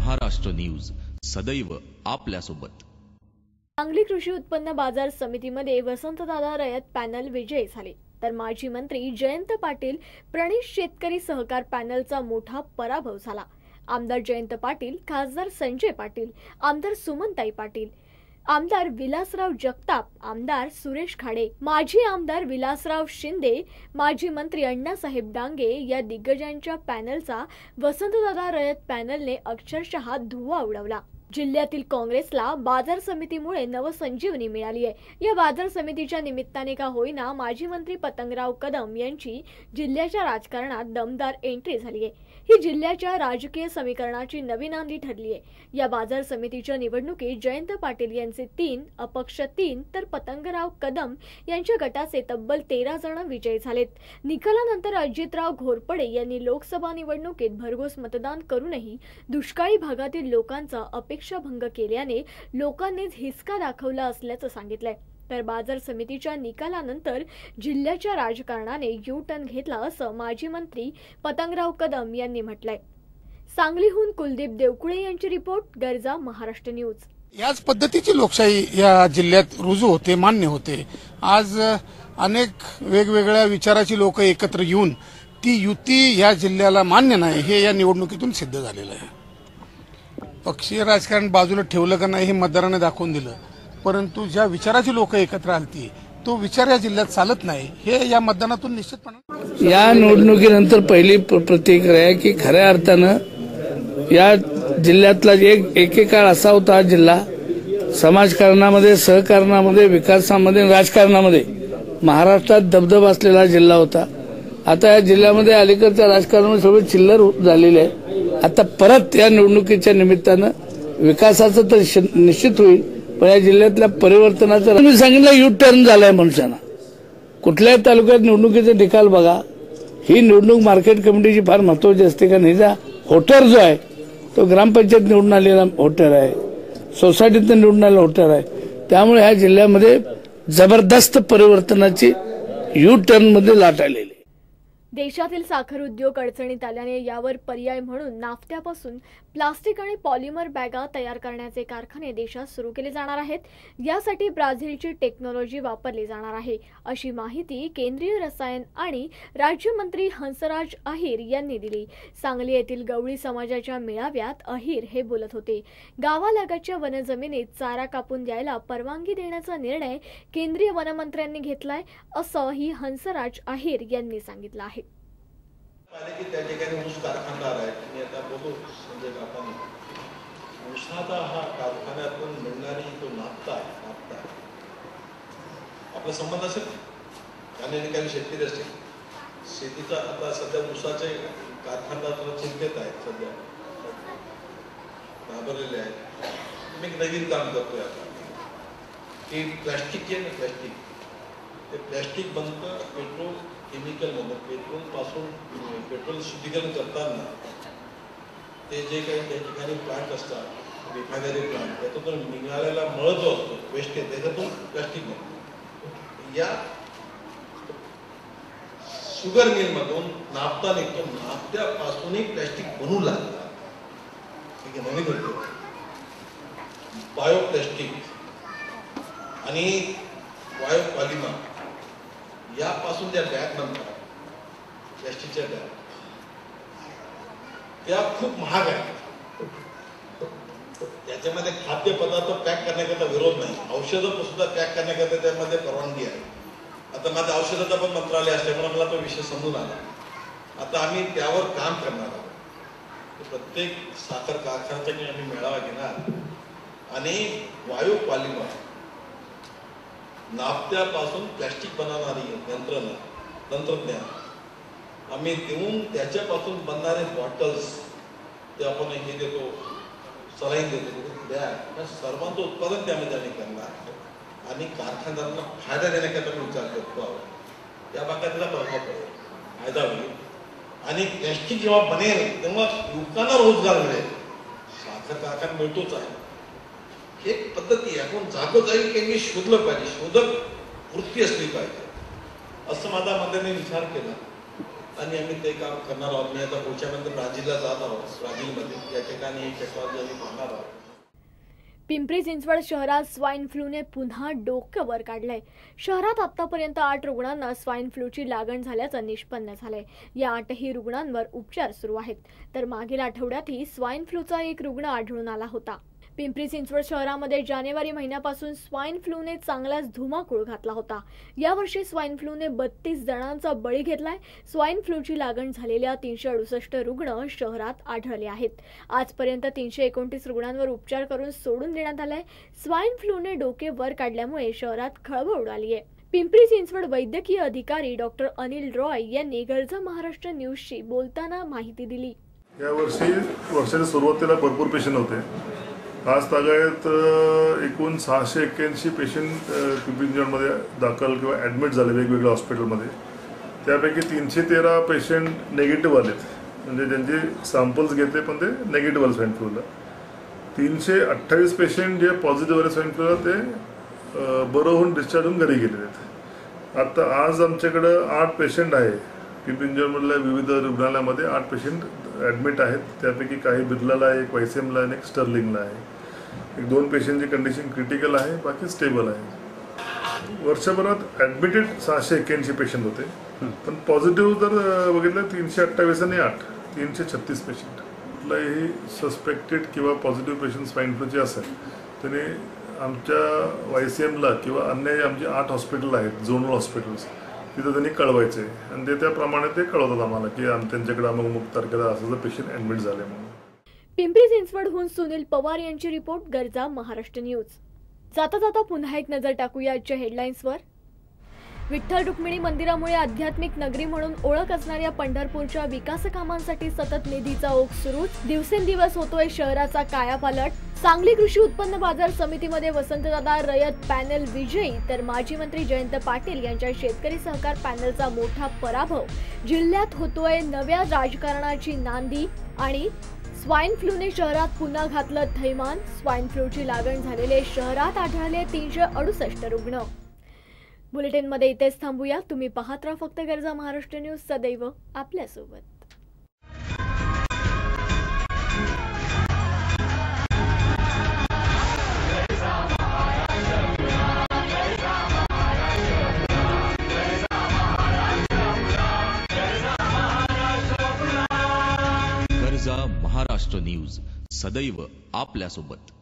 Maharashtra news सदैव आपल्यासोबत। सांगली कृषी उत्पन्न बाजार समितीमध्ये वसंतदादा रयत पॅनल विजयी झाले, तर माजी मंत्री जयंत पाटील प्रणित शेतकरी सहकार पॅनलचा मोठा पराभव झाला। आमदार जयंत पाटील, खासदार संजय पाटील, आमदार सुमनताई पाटील, आमदार विलासराव जगताप, आमदार सुरेश खाडे, माजी आमदार विलासराव शिंदे, माजी मंत्री अण्णासाहेब डांगे या दिग्गजांच्या पॅनलचा वसंतदादा रयत पॅनलने अक्षरशः धुव्वा उडवला। जिल्ह्यातील काँग्रेसला बाजार समितीमुळे नवसंजीवनी मिळाली आहे। या बाजार समितीच्या निमित्ताने का होईना माजी मंत्री पतंगराव कदम यांची जिल्ह्याच्या राजकारणात दमदार एंट्री झाली आहे। ही जिल्ह्याच्या राजकीय समीकरणाची नवी नांदी ठरली आहे। या बाजार समितीच्या निवडणुकीत जयंत पाटील यांचे 3, अपक्ष 3 तर पतंगराव कदम यांच्या गटाचे तब्बल 13 जण विजयी झालेत। निकालानंतर अजितराव घोरपडे यांनी लोकसभा निवडणुकीत भरघोस मतदान करूनही दुष्काळी भागातील लोकांचा अपेक्षाभंग केल्याने लोकांनीच हिसका दाखवला असल्याचं सांगितलंय। तर बाजार समितीच्या निकालानंतर जिल्ह्याच्या राजकारणाने यू टर्न घेतला असं माजी मंत्री पतंगराव कदम यांनी म्हटलंय। सांगलीहून कुलदीप देवकुळे यांची रिपोर्ट, गरजा महाराष्ट्र न्यूज। याच पद्धतीची लोकशाही या जिल्ह्यात रुजू होते, मान्य होते। आज अनेक वेगवेगळ्या विचाराची लोक एकत्र येऊन ती युती या जिल्ह्याला मान्य नाही हे या निवडणुकीतून सिद्ध झालेलं आहे। पक्षीय राजकारण बाजूला ठेवलं का नाही हे मतदारांनी दाखवून दिलं, परंतु ज्या विचाराची लोक एकत्र आलती तो विचार या जिल्ह्यात चालत नाही हे या मतदानातून निश्चितपणे। या निवडणुकीनंतर पहिली प्रतिक्रिया आहे की खऱ्या अर्थानं या जिल्ह्यातला एकेकाळ असा होता जिल्हा समाजकारणामध्ये, सहकारणामध्ये, विकासामध्ये, राजकारणामध्ये महाराष्ट्रात दबदबा असलेला जिल्हा होता। आता या जिल्ह्यामध्ये अलीकडच्या राजकारणामध्ये सगळं चिल्लर झालेलं आहे। आता परत या निवडणुकीच्या निमित्तानं विकासाचं तर निश्चित होईल, पण या जिल्ह्यातल्या परिवर्तनाचं मी सांगितलं यू टर्न झालाय मनुष्याना। कुठल्याही तालुक्यात निवडणुकीचे निकाल बघा, ही निवडणूक मार्केट कमिटीची फार महत्वाची असते, कारण हिचा होटर जो आहे तो ग्रामपंचायत निवडून आलेला होटर आहे, सोसायटीतून निवडून आलेला होटर आहे। त्यामुळे ह्या जिल्ह्यामध्ये जबरदस्त परिवर्तनाची यू टर्न मध्ये लाट आलेली। देशातील साखर उद्योग अडचणीत आल्याने यावर पर्याय म्हणून नाफ्त्यापासून प्लास्टिक आणि पॉलिमर बॅगा तयार करण्याचे कारखाने देशात सुरू केले जाणार आहेत। यासाठी ब्राझीलची टेक्नॉलॉजी वापरली जाणार आहे, अशी माहिती केंद्रीय रसायन आणि राज्यमंत्री हंसराज अहिर यांनी दिली। सांगली येथील गवळी समाजाच्या मेळाव्यात अहिर हे बोलत होते। गावालगतच्या वनजमिनीत चारा कापून द्यायला परवानगी देण्याचा निर्णय केंद्रीय वनमंत्र्यांनी घेतलाय, असंही हंसराज अहिर यांनी सांगितलं आहे। की त्या ठिकाणी ऊस कारखानदार आहेत, मी आता बोलतो म्हणजे आपण ऊसाचा हा कारखान्यातून मिळणारी तो नाफ्ता आपला संबंध असेल, काही ठिकाणी शेतकरी असतील, शेतीचा आता सध्या ऊसाचे कारखानदार चिंतेत आहेत, सध्या घाबरलेले आहेत। मी एक नवीन काम करतोय आता की प्लॅस्टिक आहे ना, ते प्लॅस्टिक बनतं पेट्रोल केमिकल मधून, पेट्रोल पासून पेट्रोल शुद्धीकरण करताना ते जे काही त्या ठिकाणी प्लांट असतात, रिफायनरी प्लांट, त्याच्यातून निघालेला मळ जो असतो वेस्टेज त्याच्यातून प्लॅस्टिक बनतो। या शुगर मिल मधून नाफ्ता निघतो, नाफ्त्यापासूनही प्लॅस्टिक बनवू लागतात। ठीक आहे, नवीन होतो बायो प्लॅस्टिक आणि बायो पॉलिमर यापासून ज्या बॅग बनतात प्लॅस्टिकच्या बॅग, त्या खूप महाग आहेत। त्याच्यामध्ये खाद्यपदार्थ पॅक करण्याकरता विरोध नाही, औषधं सुद्धा पॅक करण्याकरता त्यामध्ये परवानगी आहे। आता माझं औषधाचं पण मंत्रालय असल्यामुळे मला तो विषय समजून आला। आता आम्ही त्यावर काम करणार आहोत। प्रत्येक साखर कारखान्याचा आम्ही मेळावा घेणार आणि वायू पॉलिमर नाफ्त्यापासून प्लॅस्टिक बनवणारी तंत्रज्ञान आम्ही देऊन त्याच्यापासून बनणारे बॉटल्स ते आपण हे देतो, सलाईन देतो, बॅग, सर्वांचं उत्पादन त्यामध्ये आम्ही करणार आणि कारखानदारांना फायदा देण्याकरता मी विचार करतो आहोत। त्या भागात त्याला प्रभाव पडेल, फायदा होईल आणि प्लॅस्टिक जेव्हा बनेल तेव्हा लोकांना रोजगार मिळेल। साखर कारखाना मिळतोच आहे, एक पद्धती आपण जागोजागी काही शोधलं पाहिजे, शोधक वृत्ती असली पाहिजे, असं माझा मताने विचार केला आणि आम्ही ते काम करणार आहोत. मी आता पुढच्या नंतर ब्राझीलला जात आहोत. ब्राझीलमध्ये या ठिकाणी एक टेक्नॉलॉजी आम्ही पाहणार आहोत. पिंपरी चिंचवड शहरात स्वाईन फ्लूने पुन्हा डोकं वर काढलंय. शहरात आतापर्यंत 8 रुग्णांना स्वाईन फ्लूची लागण झाल्याचं निष्पन्न झालंय. या 8ही रुग्णांवर उपचार सुरू आहेत. तर मागील आठवड्यातही स्वाईन फ्लूचा एक रुग्ण आढळून आला होता. पिंपरी चिंचवड शहरामध्ये जानेवारी महिन्यापासून स्वाईन फ्लूने चांगलाच धुमाकूळ घातला होता. यावर्षी स्वाईन फ्लूने 32 जणांचा बळी घेतलाय. स्वाईन फ्लूची लागण झालेल्या 368 रुग्ण शहरात आढळले आहेत. आजपर्यंत 329 रुग्णांवर उपचार करून सोडून देण्यात आलाय. स्वाईन फ्लूने डोके वर काढल्यामुळे शहरात खळबळ उडाली आहे. पिंपरी चिंचवड वैद्यकीय अधिकारी डॉक्टर अनिल रॉय यांनी गर्जा महाराष्ट्र न्यूजशी बोलताना माहिती दिली. यावर्षी वर्षाच्या सुरुवातीला भरपूर पेशंट होते. आज तागायत एकूण 681 पेशंट पिंपरी चिंचवडमध्ये दाखल किंवा ॲडमिट झाले वेगवेगळ्या हॉस्पिटलमध्ये. त्यापैकी 313 पेशंट नेगेटिव्ह आलेत, म्हणजे ज्यांचे सॅम्पल्स घेतले पण ते नेगेटिव्ह आले स्वाईन फ्लूला. 328 पेशंट जे पॉझिटिव्ह आले स्वाईन फ्लूला ते बरं होऊन डिस्चार्ज होऊन घरी गेलेले आहेत. आता आज आमच्याकडं 8 पेशंट आहे. पिंपरी चिंचवडमधल्या विविध रुग्णालयामध्ये 8 पेशंट ॲडमिट आहेत. त्यापैकी काही बिर्लाला आहे, एक वायसीएमला आहे, एक स्टर्लिंगला आहे. 2 पेशंटची कंडिशन क्रिटिकल आहे, बाकी स्टेबल आहे. वर्षभरात ॲडमिटेड 681 पेशंट होते, पण पॉझिटिव्ह जर बघितलं 328 आणि 8 336 पेशंट. कुठलाही सस्पेक्टेड किंवा पॉझिटिव्ह पेशंट स्वाईन फ्लूचे असेल त्याने आमच्या वायसीएमला किंवा अन्य आमचे 8 हॉस्पिटल आहेत, झोनल हॉस्पिटल्स, तिथं त्यांनी कळवायचे आणि ते त्याप्रमाणे ते कळवतात आम्हाला की त्यांच्याकडे अमुक तारखेला असं पेशंट ॲडमिट झाले म्हणून. पिंपरी चिंचवडहून सुनील पवार यांची रिपोर्ट, गर्जा महाराष्ट्र न्यूज. जाता जाता पुन्हा एक नजर टाकूया आजच्या हेडलाईन्सवर. विठ्ठल रुक्मिणी मंदिरामुळे आध्यात्मिक नगरी म्हणून ओळख असणाऱ्या पंढरपूरच्या विकास कामांसाठी सतत निधीचा ओघ सुरूच. दिवसेंदिवस होतोय शहराचा कायापालट. सांगली कृषी उत्पन्न बाजार समितीमध्ये वसंतदादा रयत पॅनल विजयी, तर माजी मंत्री जयंत पाटील यांच्या शेतकरी सहकार पॅनलचा मोठा पराभव. जिल्ह्यात होतोय नव्या राजकारणाची नांदी आणि स्वाईन फ्लूने शहरात पुन्हा घातलं थैमान. स्वाईन फ्लूची लागण झालेले शहरात आढळले 368 रुग्ण. बुलेटिनमध्ये इथेच थांबूया. तुम्ही पाहत राहा फक्त गर्जा महाराष्ट्र न्यूज, सदैव आपल्यासोबत. गर्जा महाराष्ट्र न्यूज, सदैव आपल्यासोबत.